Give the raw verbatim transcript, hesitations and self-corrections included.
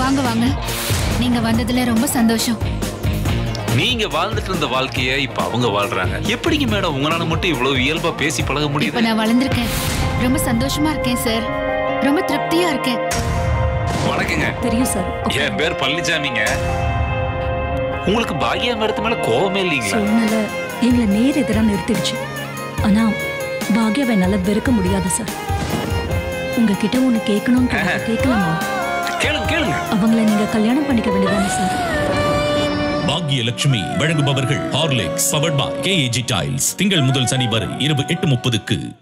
வாங்க வாங்க, நீங்க வந்ததுல ரொம்ப சந்தோஷம். நீங்க வாழ்ந்துட்டு இருந்த வாழ்க்கைய இப்ப அவங்க வாழ்றாங்க. எப்படிங்க மேடம் உங்களால மட்டும் இவ்வளவு இயல்பா பேசி பழக முடியுது? இப்ப நான் வளர்ந்திருக்கேன், ரொம்ப சந்தோஷமா இருக்கேன் சார், ரொம்ப திருப்தியா இருக்கேன். வணக்கங்க. தெரியும் சார். என் பேர் பழனிசாமிங்க. உங்களுக்கு பாக்கியா மேடத்து மேல கோவமே இல்லைங்களா? சூழ்நிலை எங்களை நேர் எதிராக நிறுத்திடுச்சு. ஆனா பாக்கியாவை என்னால வெறுக்க முடியாது சார். உங்ககிட்ட ஒண்ணு கேட்கணும். கேட்கலாமா? கேளுங்க கேளுங்க. அவங்கள நீங்க கல்யாணம் பண்ணிக்க வேண்டியதானே சார்? பாக்கியலட்சுமி வழங்குபவர்கள் Horlicks powered by K A G tiles. திங்கள் முதல் சனி வரை இரவு எட்டு முப்பதுக்கு.